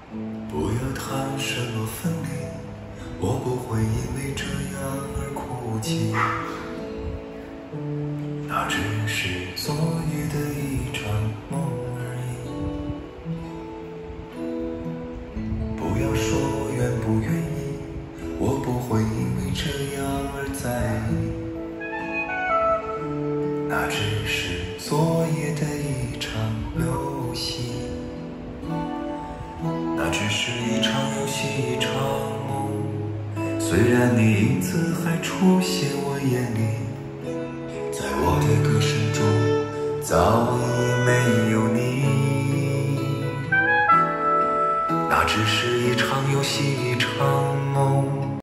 不要谈什么分离，我不会因为这样而哭泣。那只是昨夜的一场梦而已。不要说愿不愿意，我不会因为这样而在意。那只是昨夜的一场游戏，那只是一场游戏，一场梦。虽然你影子还出现我眼里，在我的歌声中早已没有你。那只是一场游戏，一场梦。